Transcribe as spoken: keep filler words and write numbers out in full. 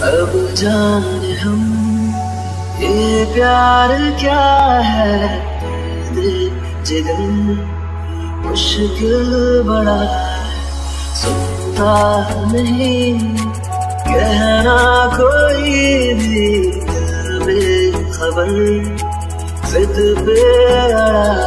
अब जाने हम ये प्यार क्या है, दिल जिगर मुश्किल बड़ा है, सुनता नहीं कहना कोई भी, बेखबर जिद पे अड़ा